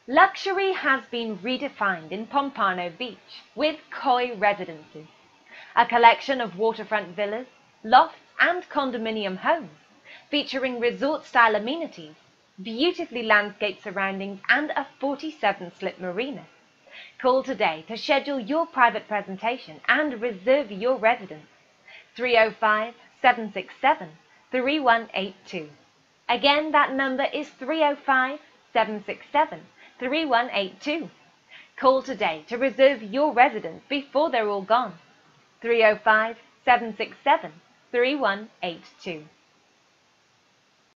Luxury has been redefined in Pompano Beach with Koi Residences, a collection of waterfront villas, lofts, and condominium homes featuring resort-style amenities, beautifully landscaped surroundings, and a 47-slip marina. Call today to schedule your private presentation and reserve your residence. 305-767-3182. Again, that number is 305-767-3182. Call today to reserve your residence before they're all gone. 305-767-3182.